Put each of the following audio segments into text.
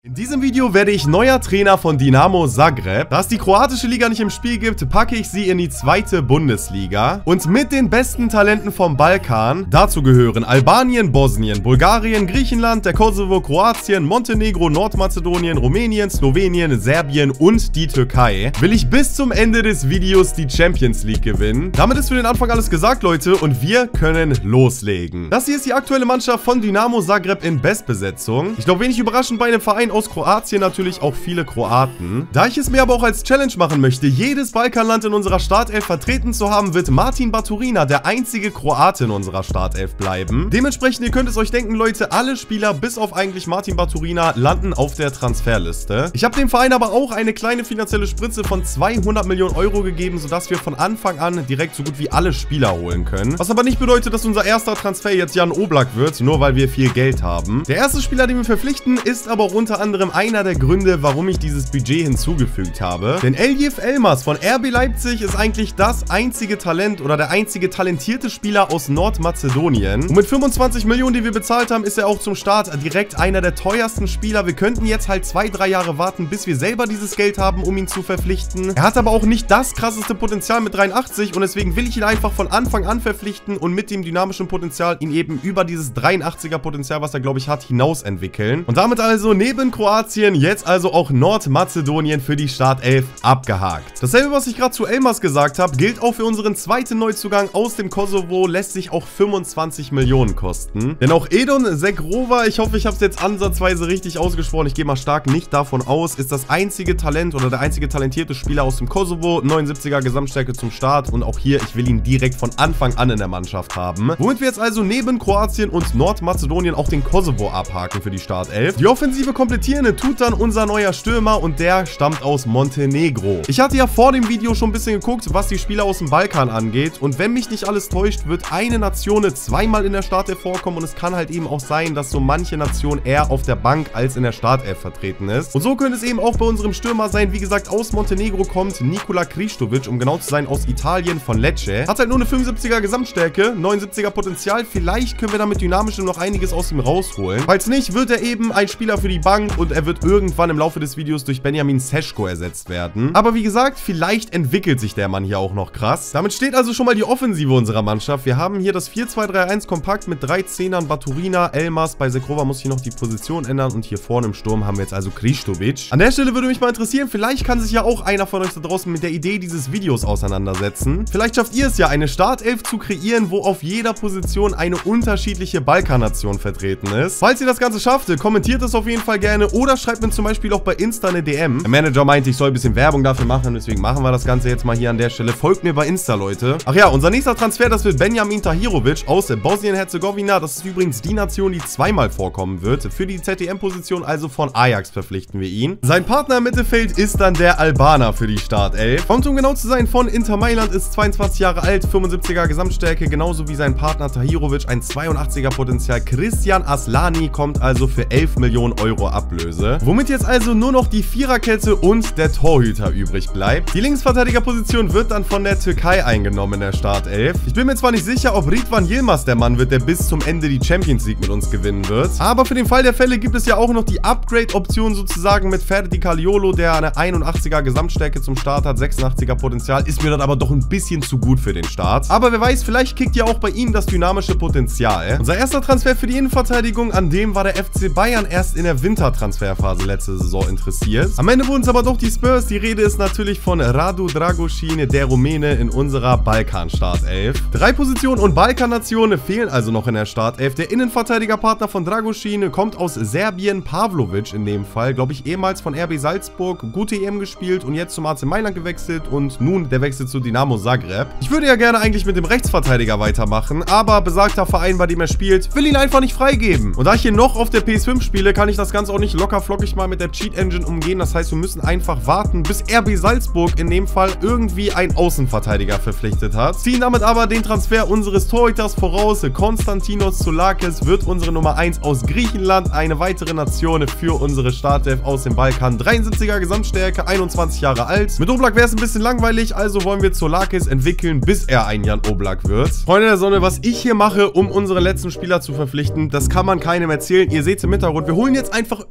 In diesem Video werde ich neuer Trainer von Dinamo Zagreb. Da es die kroatische Liga nicht im Spiel gibt, packe ich sie in die zweite Bundesliga. Und mit den besten Talenten vom Balkan, dazu gehören Albanien, Bosnien, Bulgarien, Griechenland, der Kosovo, Kroatien, Montenegro, Nordmazedonien, Rumänien, Slowenien, Serbien und die Türkei, will ich bis zum Ende des Videos die Champions League gewinnen. Damit ist für den Anfang alles gesagt, Leute, und wir können loslegen. Das hier ist die aktuelle Mannschaft von Dinamo Zagreb in Bestbesetzung. Ich glaube, wenig überraschend bei einem Verein aus Kroatien natürlich auch viele Kroaten. Da ich es mir aber auch als Challenge machen möchte, jedes Balkanland in unserer Startelf vertreten zu haben, wird Martin Baturina der einzige Kroate in unserer Startelf bleiben. Dementsprechend, ihr könnt es euch denken, Leute, alle Spieler bis auf eigentlich Martin Baturina landen auf der Transferliste. Ich habe dem Verein aber auch eine kleine finanzielle Spritze von 200 Millionen Euro gegeben, sodass wir von Anfang an direkt so gut wie alle Spieler holen können. Was aber nicht bedeutet, dass unser erster Transfer jetzt Jan Oblak wird, nur weil wir viel Geld haben. Der erste Spieler, den wir verpflichten, ist aber auch unter anderem einer der Gründe, warum ich dieses Budget hinzugefügt habe. Denn Elif Elmas von RB Leipzig ist eigentlich das einzige Talent oder der einzige talentierte Spieler aus Nordmazedonien. Und mit 25 Millionen, die wir bezahlt haben, ist er auch zum Start direkt einer der teuersten Spieler. Wir könnten jetzt halt 2-3 Jahre warten, bis wir selber dieses Geld haben, um ihn zu verpflichten. Er hat aber auch nicht das krasseste Potenzial mit 83 und deswegen will ich ihn einfach von Anfang an verpflichten und mit dem dynamischen Potenzial ihn eben über dieses 83er Potenzial, was er glaube ich hat, hinaus entwickeln. Und damit also neben Kroatien jetzt also auch Nordmazedonien für die Startelf abgehakt. Dasselbe, was ich gerade zu Elmas gesagt habe, gilt auch für unseren zweiten Neuzugang aus dem Kosovo, lässt sich auch 25 Millionen kosten. Denn auch Edon Zegrova, ich hoffe, ich habe es jetzt ansatzweise richtig ausgesprochen, ich gehe mal stark nicht davon aus, ist das einzige Talent oder der einzige talentierte Spieler aus dem Kosovo, 79er Gesamtstärke zum Start und auch hier, ich will ihn direkt von Anfang an in der Mannschaft haben. Womit wir jetzt also neben Kroatien und Nordmazedonien auch den Kosovo abhaken für die Startelf. Die Offensive komplettieren tut dann unser neuer Stürmer und der stammt aus Montenegro. Ich hatte ja vor dem Video schon ein bisschen geguckt, was die Spieler aus dem Balkan angeht und wenn mich nicht alles täuscht, wird eine Nation zweimal in der Startelf vorkommen und es kann halt eben auch sein, dass so manche Nation eher auf der Bank als in der Startelf vertreten ist. Und so könnte es eben auch bei unserem Stürmer sein, wie gesagt, aus Montenegro kommt Nikola Kristovic, um genau zu sein, aus Italien von Lecce. Hat halt nur eine 75er Gesamtstärke, 79er Potenzial, vielleicht können wir damit dynamisch noch einiges aus ihm rausholen. Falls nicht, wird er eben ein Spieler für die Bank und er wird irgendwann im Laufe des Videos durch Benjamin Seschko ersetzt werden. Aber wie gesagt, vielleicht entwickelt sich der Mann hier auch noch krass. Damit steht also schon mal die Offensive unserer Mannschaft. Wir haben hier das 4-2-3-1 kompakt mit 3 Zehnern, Baturina, Elmas. Bei Zegrova muss ich noch die Position ändern und hier vorne im Sturm haben wir jetzt also Kristovic. An der Stelle würde mich mal interessieren, vielleicht kann sich ja auch einer von euch da draußen mit der Idee dieses Videos auseinandersetzen. Vielleicht schafft ihr es ja, eine Startelf zu kreieren, wo auf jeder Position eine unterschiedliche Balkannation vertreten ist. Falls ihr das Ganze schafft, kommentiert es auf jeden Fall gerne oder schreibt mir zum Beispiel auch bei Insta eine DM. Der Manager meinte, ich soll ein bisschen Werbung dafür machen, deswegen machen wir das Ganze jetzt mal hier an der Stelle. Folgt mir bei Insta, Leute. Ach ja, unser nächster Transfer, das wird Benjamin Tahirovic aus Bosnien-Herzegowina. Das ist übrigens die Nation, die zweimal vorkommen wird. Für die ZDM-Position also von Ajax verpflichten wir ihn. Sein Partner im Mittelfeld ist dann der Albaner für die Startelf. Kommt, um genau zu sein, von Inter Mailand, ist 22 Jahre alt, 75er Gesamtstärke, genauso wie sein Partner Tahirovic, ein 82er Potenzial. Christian Aslani kommt also für 11 Millionen Euro Ablöse. Womit jetzt also nur noch die Viererkette und der Torhüter übrig bleibt. Die Linksverteidigerposition wird dann von der Türkei eingenommen in der Startelf. Ich bin mir zwar nicht sicher, ob Ridvan Yilmaz der Mann wird, der bis zum Ende die Champions League mit uns gewinnen wird. Aber für den Fall der Fälle gibt es ja auch noch die Upgrade-Option sozusagen mit Ferdi Kaliolo, der eine 81er Gesamtstärke zum Start hat, 86er Potenzial. Ist mir dann aber doch ein bisschen zu gut für den Start. Aber wer weiß, vielleicht kickt ja auch bei ihm das dynamische Potenzial. Unser erster Transfer für die Innenverteidigung, an dem war der FC Bayern erst in der Wintertransferphase letzte Saison interessiert. Am Ende wurden es aber doch die Spurs. Die Rede ist natürlich von Radu Dragosin, der Rumäne, in unserer Balkan-Startelf. 3 Positionen und Balkannationen fehlen also noch in der Startelf. Der Innenverteidigerpartner von Dragosin kommt aus Serbien, Pavlovic in dem Fall, glaube ich, ehemals von RB Salzburg, gute EM gespielt und jetzt zum AC Mailand gewechselt und nun der Wechsel zu Dinamo Zagreb. Ich würde ja gerne eigentlich mit dem Rechtsverteidiger weitermachen, aber besagter Verein, bei dem er spielt, will ihn einfach nicht freigeben. Und da ich hier noch auf der PS5 spiele, kann ich das Ganze auch nicht locker flockig mal mit der Cheat Engine umgehen. Das heißt, wir müssen einfach warten, bis RB Salzburg in dem Fall irgendwie einen Außenverteidiger verpflichtet hat. Ziehen damit aber den Transfer unseres Torhüters voraus. Konstantinos Zoulakis wird unsere Nummer 1 aus Griechenland. Eine weitere Nation für unsere Startelf aus dem Balkan. 73er Gesamtstärke, 21 Jahre alt. Mit Oblak wäre es ein bisschen langweilig, also wollen wir Zoulakis entwickeln, bis er ein Jan Oblak wird. Freunde der Sonne, was ich hier mache, um unseren letzten Spieler zu verpflichten, das kann man keinem erzählen. Ihr seht im Hintergrund, wir holen jetzt einfach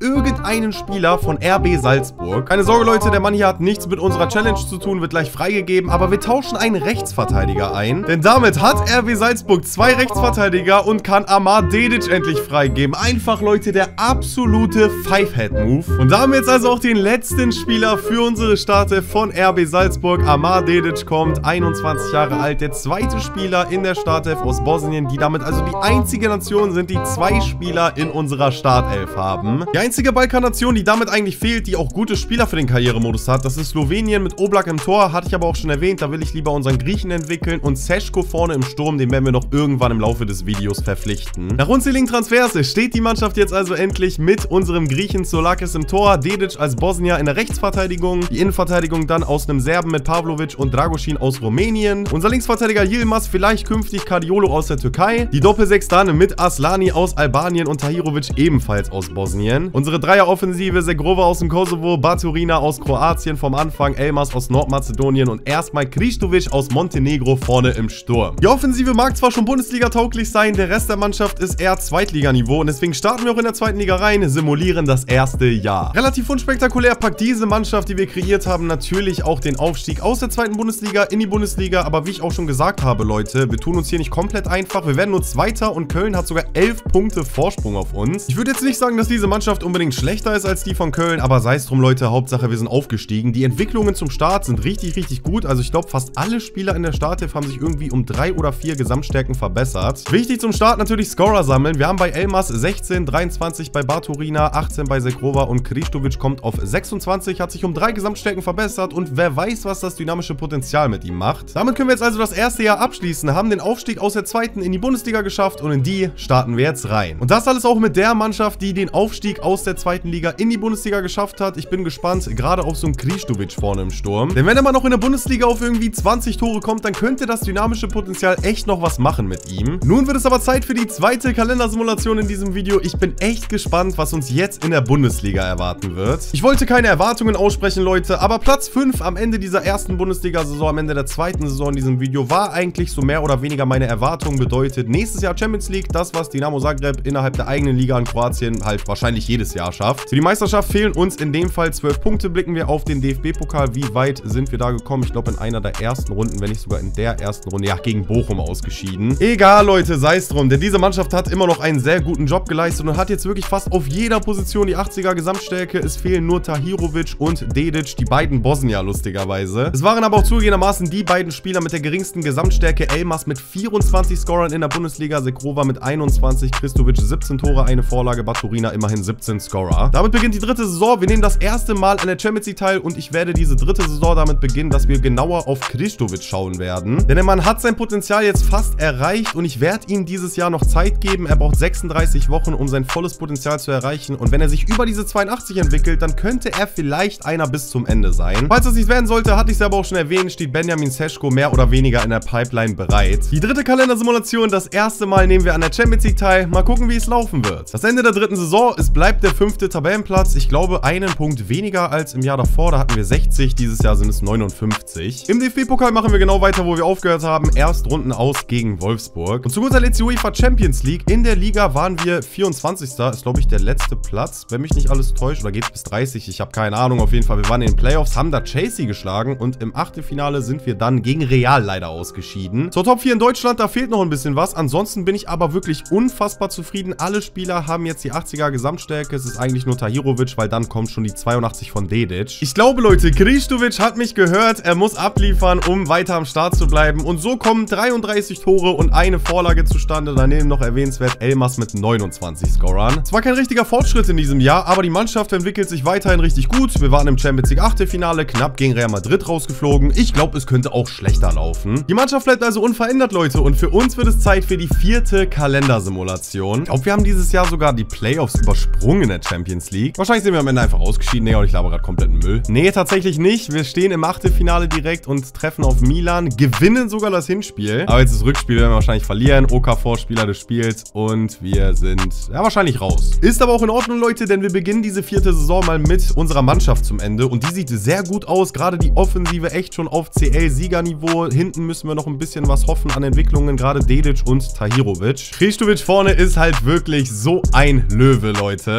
irgendeinen Spieler von RB Salzburg. Keine Sorge, Leute, der Mann hier hat nichts mit unserer Challenge zu tun, wird gleich freigegeben, aber wir tauschen einen Rechtsverteidiger ein, denn damit hat RB Salzburg 2 Rechtsverteidiger und kann Amar Dedić endlich freigeben. Einfach, Leute, der absolute Five-Head-Move. Und da haben wir jetzt also auch den letzten Spieler für unsere Startelf von RB Salzburg. Amar Dedić kommt, 21 Jahre alt, der zweite Spieler in der Startelf aus Bosnien, die damit also die einzige Nation sind, die 2 Spieler in unserer Startelf haben. Die einzige Balkan-Nation, die damit eigentlich fehlt, die auch gute Spieler für den Karrieremodus hat, das ist Slowenien mit Oblak im Tor, hatte ich aber auch schon erwähnt, da will ich lieber unseren Griechen entwickeln und Seško vorne im Sturm, den werden wir noch irgendwann im Laufe des Videos verpflichten. Nach unzähligen Transfers steht die Mannschaft jetzt also endlich mit unserem Griechen Solakis im Tor, Dedić als Bosnier in der Rechtsverteidigung, die Innenverteidigung dann aus einem Serben mit Pavlovic und Dragusin aus Rumänien, unser Linksverteidiger Yilmaz, vielleicht künftig Kardiolo aus der Türkei, die Doppel-6 dann mit Aslani aus Albanien und Tahirovic ebenfalls aus Bosnien, unsere Dreieroffensive Segrova aus dem Kosovo, Baturina aus Kroatien vom Anfang, Elmas aus Nordmazedonien und erstmal Kristovic aus Montenegro vorne im Sturm. Die Offensive mag zwar schon Bundesliga-tauglich sein, der Rest der Mannschaft ist eher Zweitliganiveau und deswegen starten wir auch in der zweiten Liga rein, simulieren das erste Jahr. Relativ unspektakulär packt diese Mannschaft, die wir kreiert haben, natürlich auch den Aufstieg aus der zweiten Bundesliga in die Bundesliga, aber wie ich auch schon gesagt habe, Leute, wir tun uns hier nicht komplett einfach, wir werden nur Zweiter und Köln hat sogar 11 Punkte Vorsprung auf uns. Ich würde jetzt nicht sagen, dass diese Mannschaft unbedingt schlechter ist als die von Köln, aber sei es drum, Leute, Hauptsache wir sind aufgestiegen. Die Entwicklungen zum Start sind richtig, richtig gut, also ich glaube, fast alle Spieler in der Startelf haben sich irgendwie um 3 oder 4 Gesamtstärken verbessert. Wichtig zum Start natürlich Scorer sammeln. Wir haben bei Elmas 16, 23 bei Baturina, 18 bei Segrova und Kristovic kommt auf 26, hat sich um 3 Gesamtstärken verbessert und wer weiß, was das dynamische Potenzial mit ihm macht. Damit können wir jetzt also das erste Jahr abschließen, haben den Aufstieg aus der zweiten in die Bundesliga geschafft und in die starten wir jetzt rein. Und das alles auch mit der Mannschaft, die den Aufstieg aus der zweiten Liga in die Bundesliga geschafft hat. Ich bin gespannt, gerade auf so einen Kristovic vorne im Sturm. Denn wenn er mal noch in der Bundesliga auf irgendwie 20 Tore kommt, dann könnte das dynamische Potenzial echt noch was machen mit ihm. Nun wird es aber Zeit für die zweite Kalendersimulation in diesem Video. Ich bin echt gespannt, was uns jetzt in der Bundesliga erwarten wird. Ich wollte keine Erwartungen aussprechen, Leute, aber Platz 5 am Ende dieser ersten Bundesliga-Saison, am Ende der zweiten Saison in diesem Video, war eigentlich so mehr oder weniger meine Erwartung. Bedeutet, nächstes Jahr Champions League, das, was Dinamo Zagreb innerhalb der eigenen Liga in Kroatien halt wahrscheinlich jedes Jahr schafft. Für die Meisterschaft fehlen uns in dem Fall 12 Punkte. Blicken wir auf den DFB-Pokal. Wie weit sind wir da gekommen? Ich glaube, in einer der ersten Runden, wenn nicht sogar in der ersten Runde, ja, gegen Bochum ausgeschieden. Egal, Leute, sei es drum, denn diese Mannschaft hat immer noch einen sehr guten Job geleistet und hat jetzt wirklich fast auf jeder Position die 80er Gesamtstärke. Es fehlen nur Tahirovic und Dedić, die beiden Bosnier, lustigerweise. Es waren aber auch zugegebenermaßen die beiden Spieler mit der geringsten Gesamtstärke. Elmas mit 24 Scorern in der Bundesliga, Segrova mit 21, Kristovic 17 Tore, eine Vorlage, Baturina immerhin 17 Scorer. Damit beginnt die dritte Saison. Wir nehmen das erste Mal an der Champions League teil und ich werde diese dritte Saison damit beginnen, dass wir genauer auf Kristovic schauen werden. Denn der Mann hat sein Potenzial jetzt fast erreicht und ich werde ihm dieses Jahr noch Zeit geben. Er braucht 36 Wochen, um sein volles Potenzial zu erreichen und wenn er sich über diese 82 entwickelt, dann könnte er vielleicht einer bis zum Ende sein. Falls das nicht werden sollte, hatte ich es aber auch schon erwähnt, steht Benjamin Seško mehr oder weniger in der Pipeline bereit. Die dritte Kalendersimulation, das erste Mal nehmen wir an der Champions League teil. Mal gucken, wie es laufen wird. Das Ende der dritten Saison, es bleibt der 5. Tabellenplatz. Ich glaube, einen Punkt weniger als im Jahr davor. Da hatten wir 60, dieses Jahr sind es 59. Im DFB-Pokal machen wir genau weiter, wo wir aufgehört haben. Erstrunden aus gegen Wolfsburg. Und zu guter Letzt die UEFA Champions League. In der Liga waren wir 24. Ist, glaube ich, der letzte Platz, wenn mich nicht alles täuscht. Oder geht es bis 30? Ich habe keine Ahnung. Auf jeden Fall, wir waren in den Playoffs, haben da Chelsea geschlagen und im Achtelfinale sind wir dann gegen Real leider ausgeschieden. Zur Top 4 in Deutschland, da fehlt noch ein bisschen was. Ansonsten bin ich aber wirklich unfassbar zufrieden. Alle Spieler haben jetzt die 80er Gesamtstärke. Es ist eigentlich nur Tahirovic, weil dann kommt schon die 82 von Dedić. Ich glaube, Leute, Kristovic hat mich gehört. Er muss abliefern, um weiter am Start zu bleiben. Und so kommen 33 Tore und eine Vorlage zustande. Daneben noch erwähnenswert Elmas mit 29 Scorern. Zwar kein richtiger Fortschritt in diesem Jahr, aber die Mannschaft entwickelt sich weiterhin richtig gut. Wir waren im Champions League Achtelfinale, knapp gegen Real Madrid rausgeflogen. Ich glaube, es könnte auch schlechter laufen. Die Mannschaft bleibt also unverändert, Leute. Und für uns wird es Zeit für die vierte Kalendersimulation. Ich glaube, wir haben dieses Jahr sogar die Playoffs übersprungen in der Champions League. Wahrscheinlich sind wir am Ende einfach ausgeschieden. Nee, und ich laber gerade kompletten Müll. Nee, tatsächlich nicht. Wir stehen im Achtelfinale direkt und treffen auf Milan. Gewinnen sogar das Hinspiel. Aber jetzt das Rückspiel werden wir wahrscheinlich verlieren. Okafor-Spieler des Spiels. Und wir sind ja wahrscheinlich raus. Ist aber auch in Ordnung, Leute, denn wir beginnen diese vierte Saison mal mit unserer Mannschaft zum Ende. Und die sieht sehr gut aus. Gerade die Offensive echt schon auf CL-Siegerniveau. Hinten müssen wir noch ein bisschen was hoffen an Entwicklungen. Gerade Dedić und Tahirovic. Kristovic vorne ist halt wirklich so ein Löwe, Leute.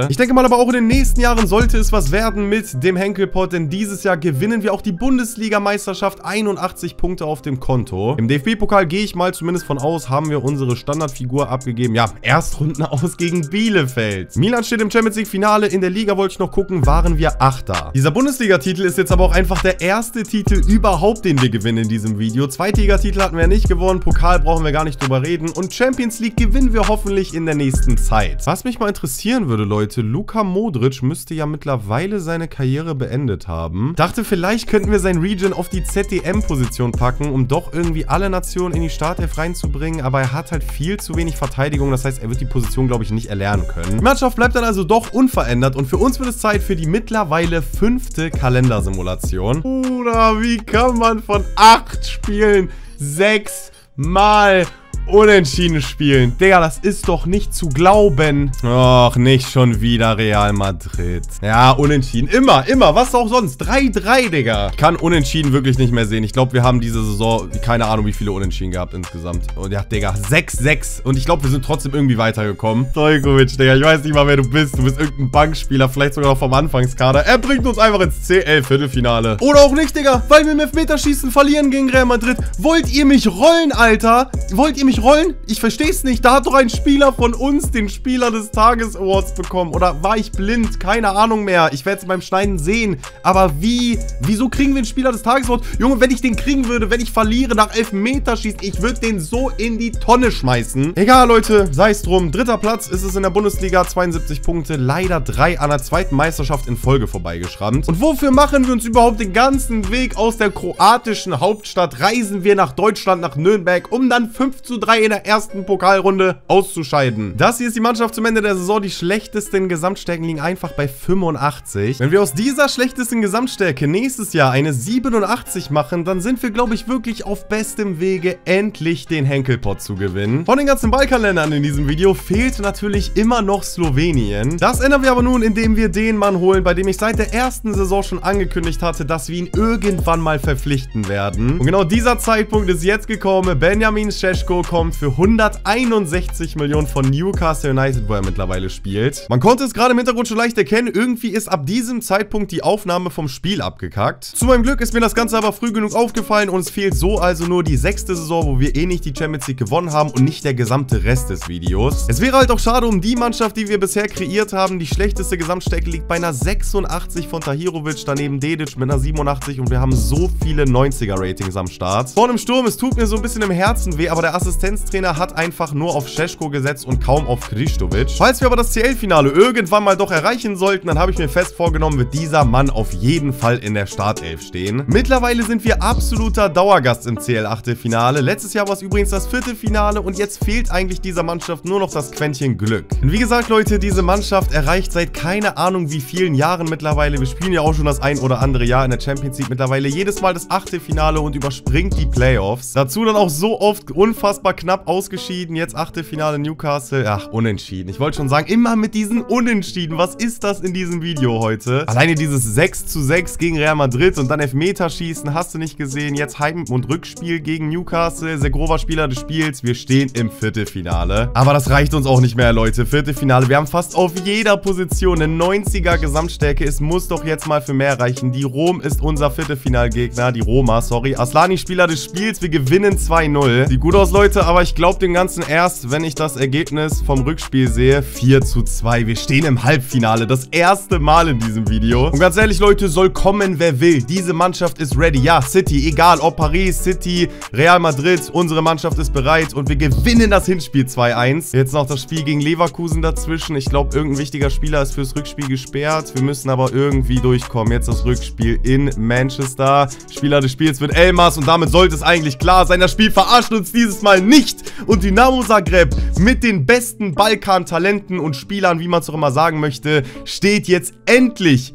Finale. Ich denke mal aber auch in den nächsten Jahren sollte es was werden mit dem Henkelpot, denn dieses Jahr gewinnen wir auch die Bundesliga-Meisterschaft, 81 Punkte auf dem Konto. Im DFB-Pokal gehe ich mal zumindest von aus, haben wir unsere Standardfigur abgegeben. Ja, Erstrunden aus gegen Bielefeld. Milan steht im Champions League-Finale, in der Liga wollte ich noch gucken, waren wir Achter. Dieser Bundesliga-Titel ist jetzt aber auch einfach der erste Titel überhaupt, den wir gewinnen in diesem Video. Zweitliga-Titel hatten wir nicht gewonnen, Pokal brauchen wir gar nicht drüber reden und Champions League gewinnen wir hoffentlich in der nächsten Zeit. Was mich mal interessieren würde, Leute, Luka Modric müsste ja mittlerweile seine Karriere beendet haben. Dachte, vielleicht könnten wir sein Region auf die ZDM-Position packen, um doch irgendwie alle Nationen in die Startelf reinzubringen, aber er hat halt viel zu wenig Verteidigung, das heißt, er wird die Position, glaube ich, nicht erlernen können. Die Mannschaft bleibt dann also doch unverändert und für uns wird es Zeit für die mittlerweile 5. Kalendersimulation. Oder wie kann man von 8 Spielen 6 Mal unentschieden spielen? Digga, das ist doch nicht zu glauben. Och, nicht schon wieder Real Madrid. Ja, unentschieden. Immer, immer. Was auch sonst. 3-3, Digga. Ich kann unentschieden wirklich nicht mehr sehen. Ich glaube, wir haben diese Saison, keine Ahnung, wie viele Unentschieden gehabt insgesamt. Und ja, Digga, 6-6. Und ich glaube, wir sind trotzdem irgendwie weitergekommen. Stojkovic, Digga, ich weiß nicht mal, wer du bist. Du bist irgendein Bankspieler, vielleicht sogar noch vom Anfangskader. Er bringt uns einfach ins CL-Viertelfinale. Oder auch nicht, Digga, weil wir im Elfmeterschießen verlieren gegen Real Madrid. Wollt ihr mich rollen, Alter? Wollt ihr mich rollen? Ich verstehe es nicht. Da hat doch ein Spieler von uns den Spieler des Tages Awards bekommen. Oder war ich blind? Keine Ahnung mehr. Ich werde es beim Schneiden sehen. Aber wie? Wieso kriegen wir den Spieler des Tages Award? Junge, wenn ich den kriegen würde, wenn ich verliere nach Elfmeterschießen, ich würde den so in die Tonne schmeißen. Egal, Leute. Sei es drum. 3. Platz ist es in der Bundesliga. 72 Punkte. Leider 3 an der 2. Meisterschaft in Folge vorbeigeschrammt. Und wofür machen wir uns überhaupt den ganzen Weg aus der kroatischen Hauptstadt? Reisen wir nach Deutschland, nach Nürnberg, um dann 5:3 in der ersten Pokalrunde auszuscheiden. Das hier ist die Mannschaft zum Ende der Saison. Die schlechtesten Gesamtstärken liegen einfach bei 85. Wenn wir aus dieser schlechtesten Gesamtstärke nächstes Jahr eine 87 machen, dann sind wir, glaube ich, wirklich auf bestem Wege, endlich den Henkelpot zu gewinnen. Von den ganzen Balkanländern in diesem Video fehlt natürlich immer noch Slowenien. Das ändern wir aber nun, indem wir den Mann holen, bei dem ich seit der ersten Saison schon angekündigt hatte, dass wir ihn irgendwann mal verpflichten werden. Und genau dieser Zeitpunkt ist jetzt gekommen. Benjamin Šeško kommt für 161 Millionen von Newcastle United, wo er mittlerweile spielt. Man konnte es gerade im Hintergrund schon leicht erkennen, irgendwie ist ab diesem Zeitpunkt die Aufnahme vom Spiel abgekackt. Zu meinem Glück ist mir das Ganze aber früh genug aufgefallen und es fehlt so also nur die 6. Saison, wo wir eh nicht die Champions League gewonnen haben und nicht der gesamte Rest des Videos. Es wäre halt auch schade um die Mannschaft, die wir bisher kreiert haben. Die schlechteste Gesamtstärke liegt bei einer 86 von Tahirovic, daneben Dedic mit einer 87 und wir haben so viele 90er-Ratings am Start. Vorne im Sturm, es tut mir so ein bisschen im Herzen weh, aber der Assistenztrainer hat einfach nur auf Šeško gesetzt und kaum auf Kristovic. Falls wir aber das CL-Finale irgendwann mal doch erreichen sollten, dann habe ich mir fest vorgenommen, wird dieser Mann auf jeden Fall in der Startelf stehen. Mittlerweile sind wir absoluter Dauergast im CL-Achtelfinale. Letztes Jahr war es übrigens das Viertelfinale und jetzt fehlt eigentlich dieser Mannschaft nur noch das Quäntchen Glück. Und wie gesagt, Leute, diese Mannschaft erreicht seit keine Ahnung wie vielen Jahren mittlerweile. Wir spielen ja auch schon das ein oder andere Jahr in der Champions League mittlerweile jedes Mal das Achtelfinale und überspringt die Playoffs. Dazu dann auch so oft unfassbar knapp ausgeschieden. Jetzt Achtelfinale Newcastle. Ach, unentschieden. Ich wollte schon sagen, immer mit diesen Unentschieden. Was ist das in diesem Video heute? Alleine dieses 6:6 gegen Real Madrid und dann Elfmeterschießen, hast du nicht gesehen. Jetzt Heim- und Rückspiel gegen Newcastle. Sehr grober Spieler des Spiels. Wir stehen im Viertelfinale. Aber das reicht uns auch nicht mehr, Leute. Viertelfinale. Wir haben fast auf jeder Position eine 90er Gesamtstärke. Es muss doch jetzt mal für mehr reichen. Die Rom ist unser Viertelfinalgegner. Die Roma, sorry. Aslani, Spieler des Spiels. Wir gewinnen 2:0. Sieht gut aus, Leute, aber ich glaube dem Ganzen erst, wenn ich das Ergebnis vom Rückspiel sehe. 4:2. Wir stehen im Halbfinale. Das erste Mal in diesem Video. Und ganz ehrlich, Leute, soll kommen, wer will. Diese Mannschaft ist ready. Ja, City, egal ob Paris, City, Real Madrid, unsere Mannschaft ist bereit und wir gewinnen das Hinspiel 2:1. Jetzt noch das Spiel gegen Leverkusen dazwischen. Ich glaube, irgendein wichtiger Spieler ist fürs Rückspiel gesperrt. Wir müssen aber irgendwie durchkommen. Jetzt das Rückspiel in Manchester. Spieler des Spiels wird Elmas und damit sollte es eigentlich klar sein. Das Spiel verarscht uns dieses Mal nicht. Und Dinamo Zagreb mit den besten Balkan-Talenten und Spielern, wie man es auch immer sagen möchte, steht jetzt endlich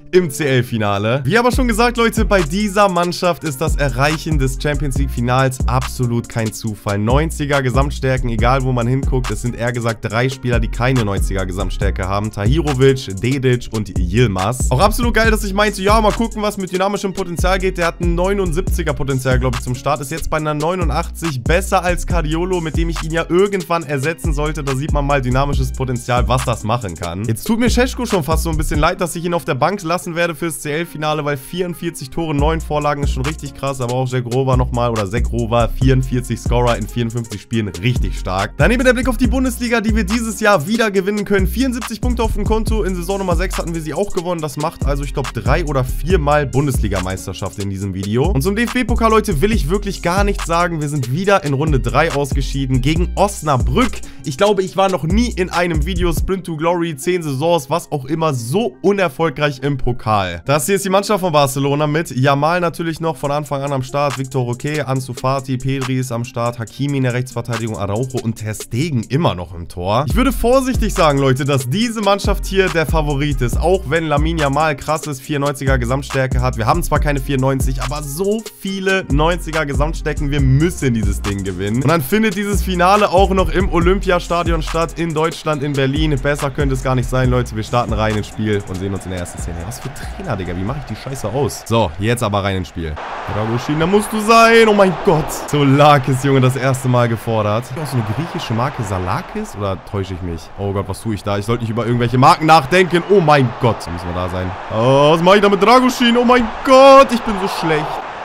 im CL-Finale. Wie aber schon gesagt, Leute, bei dieser Mannschaft ist das Erreichen des Champions League-Finals absolut kein Zufall. 90er Gesamtstärken, egal wo man hinguckt. Es sind eher gesagt 3 Spieler, die keine 90er Gesamtstärke haben. Tahirovic, Dedic und Yilmaz. Auch absolut geil, dass ich meinte, ja, mal gucken, was mit dynamischem Potenzial geht. Der hat ein 79er Potenzial, glaube ich, zum Start. Ist jetzt bei einer 89, besser als Cardiolo, mit dem ich ihn ja irgendwann ersetzen sollte. Da sieht man mal dynamisches Potenzial, was das machen kann. Jetzt tut mir Šeško schon fast so ein bisschen leid, dass ich ihn auf der Bank lassen werde fürs CL-Finale, weil 44 Tore, 9 Vorlagen ist schon richtig krass, aber auch Žegrova nochmal oder Žegrova, 44 Scorer in 54 Spielen, richtig stark. Daneben der Blick auf die Bundesliga, die wir dieses Jahr wieder gewinnen können. 74 Punkte auf dem Konto, in Saison Nummer 6 hatten wir sie auch gewonnen. Das macht also, ich glaube, 3 oder 4 Mal Bundesliga-Meisterschaft in diesem Video. Und zum DFB-Pokal, Leute, will ich wirklich gar nichts sagen. Wir sind wieder in Runde 3 ausgeschieden gegen Osnabrück. Ich glaube, ich war noch nie in einem Video Sprint to Glory, 10 Saisons, was auch immer, so unerfolgreich im Pokal. Das hier ist die Mannschaft von Barcelona mit Yamal natürlich noch von Anfang an am Start, Victor Roque, Ansu Fati, Pedri ist am Start, Hakimi in der Rechtsverteidigung, Araujo und Ter Stegen immer noch im Tor. Ich würde vorsichtig sagen, Leute, dass diese Mannschaft hier der Favorit ist, auch wenn Lamine Yamal krasses 94er Gesamtstärke hat. Wir haben zwar keine 94, aber so viele 90er Gesamtstärken, wir müssen dieses Ding gewinnen. Und dann findet dieses Finale auch noch im Olympiastadion statt, in Deutschland, in Berlin. Besser könnte es gar nicht sein, Leute. Wir starten rein ins Spiel und sehen uns in der ersten Szene. Was für Trainer, Digga. Wie mache ich die Scheiße aus? So, jetzt aber rein ins Spiel. Dragusin, da musst du sein. Oh mein Gott. Salakis, Junge, das erste Mal gefordert. Ist das auch so eine griechische Marke Salakis? Oder täusche ich mich? Oh Gott, was tue ich da? Ich sollte nicht über irgendwelche Marken nachdenken. Oh mein Gott. Da müssen wir da sein. Oh, was mache ich da mit Dragusin? Oh mein Gott, ich bin so schlecht.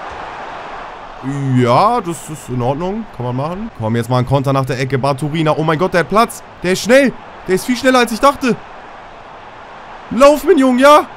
Ja, das ist in Ordnung. Kann man machen. Komm, jetzt mal ein Konter nach der Ecke. Baturina. Oh mein Gott, der hat Platz. Der ist schnell. Der ist viel schneller, als ich dachte. Lauf, mein Junge, ja.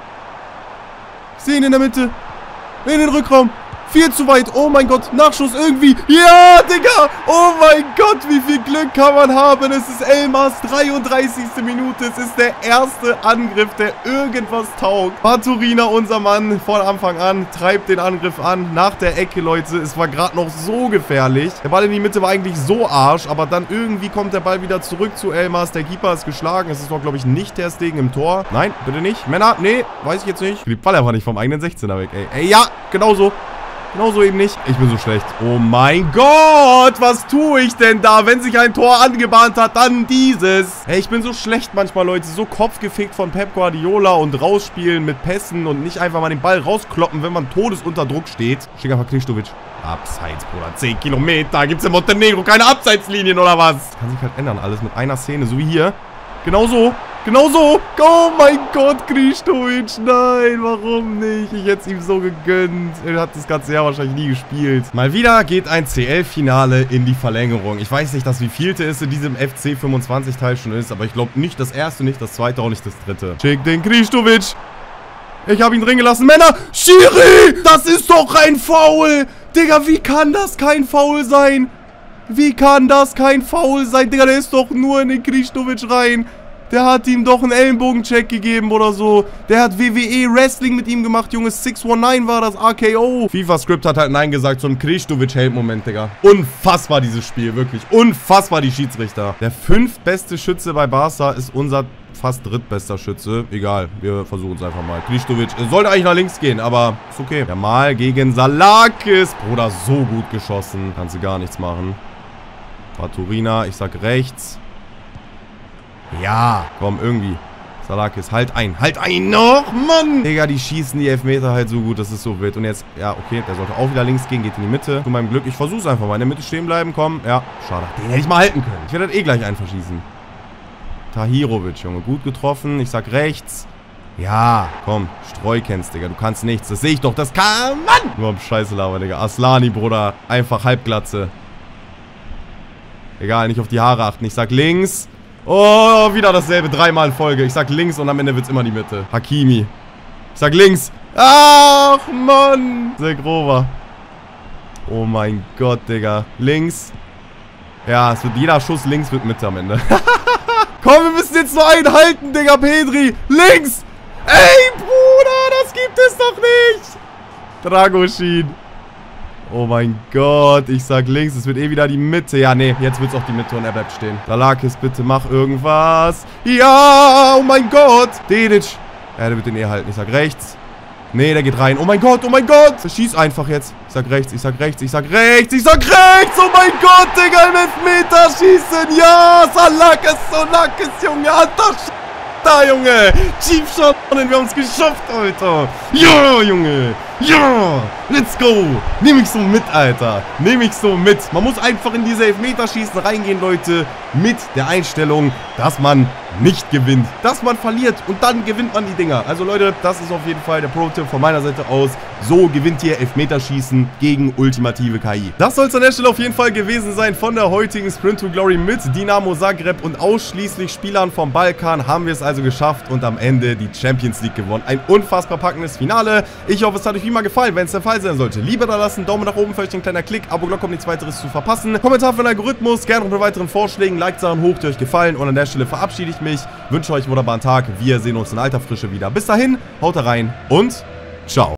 Ich sehe ihn in der Mitte. In den Rückraum. Viel zu weit. Oh mein Gott. Nachschuss irgendwie. Ja, Digga. Oh mein Gott. Wie viel Glück kann man haben. Es ist Elmas 33. Minute. Es ist der erste Angriff, der irgendwas taugt. Baturina, unser Mann, von Anfang an, treibt den Angriff an. Nach der Ecke, Leute. Es war gerade noch so gefährlich. Der Ball in die Mitte war eigentlich so Arsch. Aber dann irgendwie kommt der Ball wieder zurück zu Elmas. Der Keeper ist geschlagen. Es ist doch, glaube ich, nicht Ter Stegen im Tor. Nein, bitte nicht. Männer, nee, weiß ich jetzt nicht. Die Ball einfach nicht vom eigenen 16er weg, ey. Ey, ja, genau so. Genauso eben nicht. Ich bin so schlecht. Oh mein Gott, was tue ich denn da? Wenn sich ein Tor angebahnt hat, dann dieses. Hey, ich bin so schlecht manchmal, Leute. So kopfgefickt von Pep Guardiola und rausspielen mit Pässen und nicht einfach mal den Ball rauskloppen, wenn man todesunter Druck steht. Schick einfach Kristovic. Abseits, Bruder. 10 Kilometer. Gibt's in Montenegro keine Abseitslinien oder was? Kann sich halt ändern, alles mit einer Szene, so wie hier. Genau so. Genau so. Oh mein Gott, Kristovic. Nein, warum nicht? Ich hätte es ihm so gegönnt. Er hat das ganze Jahr wahrscheinlich nie gespielt. Mal wieder geht ein CL-Finale in die Verlängerung. Ich weiß nicht, dass wie vielte es in diesem FC 25-Teil schon ist, aber ich glaube nicht das erste, nicht das zweite, auch nicht das dritte. Schick den Kristovic. Ich habe ihn drin gelassen. Männer, Schiri! Das ist doch ein Foul! Digga, wie kann das kein Foul sein? Wie kann das kein Foul sein? Digga, der ist doch nur in den Kristovic rein. Der hat ihm doch einen Ellenbogencheck gegeben oder so. Der hat WWE Wrestling mit ihm gemacht, Junge. 619 war das, RKO. FIFA-Script hat halt Nein gesagt, so ein Kristovic-Held-Moment, Digga. Unfassbar dieses Spiel, wirklich. Unfassbar die Schiedsrichter. Der 5. beste Schütze bei Barca ist unser fast drittbester Schütze. Egal, wir versuchen es einfach mal. Kristovic sollte eigentlich nach links gehen, aber ist okay. Ja, mal gegen Salakis. Bruder, so gut geschossen. Kannst du gar nichts machen. Baturina, ich sag rechts. Ja, komm, irgendwie. Salakis, halt ein. Halt ein noch, Mann! Digga, die schießen die Elfmeter halt so gut, das ist so wild. Und jetzt, ja, okay, der sollte auch wieder links gehen, geht in die Mitte. Zu meinem Glück, ich versuch's einfach mal. In der Mitte stehen bleiben, komm. Ja, schade. Den hätte ich mal halten können. Ich werde das eh gleich einen verschießen. Tahirovic, Junge, gut getroffen. Ich sag rechts. Ja, komm, Streukens, Digga, du kannst nichts. Das sehe ich doch, das kann man! Nur am Scheiße labern, Digga. Aslani, Bruder, einfach Halbglatze. Egal, nicht auf die Haare achten. Ich sag links. Oh, wieder dasselbe. 3-mal in Folge. Ich sag links und am Ende wird's immer die Mitte. Hakimi. Ich sag links. Ach, Mann. Žegrova. Oh mein Gott, Digga. Links. Ja, es wird jeder Schuss links wird Mitte am Ende. Komm, wir müssen jetzt nur einen halten, Digga, Pedri. Links. Ey, Bruder, das gibt es doch nicht. Dragusin. Oh mein Gott, ich sag links, es wird eh wieder die Mitte. Ja, nee, jetzt wird's auch die Mitte und er bleibt stehen. Salakis, bitte mach irgendwas. Ja, oh mein Gott. Dedic. Ja, der wird den eher halten. Ich sag rechts. Nee, der geht rein. Oh mein Gott, oh mein Gott. Schieß einfach jetzt. Ich sag rechts, ich sag rechts, ich sag rechts, ich sag rechts. Oh mein Gott, Digga, im Elfmeter schießen. Ja, Salakes, Junge. Alter, da, Junge. Chief Shot. Wir haben es geschafft, Alter. Ja, Junge. Ja, let's go. Nehme ich so mit, Alter. Nehme ich so mit. Man muss einfach in diese Elfmeterschießen reingehen, Leute. Mit der Einstellung, dass man nicht gewinnt. Dass man verliert und dann gewinnt man die Dinger. Also, Leute, das ist auf jeden Fall der Pro-Tipp von meiner Seite aus. So gewinnt ihr Elfmeterschießen gegen ultimative KI. Das soll es an der Stelle auf jeden Fall gewesen sein von der heutigen Sprint to Glory mit Dinamo Zagreb und ausschließlich Spielern vom Balkan. Haben wir es also geschafft und am Ende die Champions League gewonnen. Ein unfassbar packendes Finale. Ich hoffe, es hat euch wie immer gefallen. Wenn es der Fall sein sollte, lieber da lassen, Daumen nach oben für euch, ein kleiner Klick, Abo-Glocke, um nichts weiteres zu verpassen. Kommentar für den Algorithmus, gerne noch mit weiteren Vorschlägen, Like-Sachen hoch, die euch gefallen. Und an der Stelle verabschiede ich mich, wünsche euch einen wunderbaren Tag. Wir sehen uns in alter Frische wieder. Bis dahin, haut rein und ciao.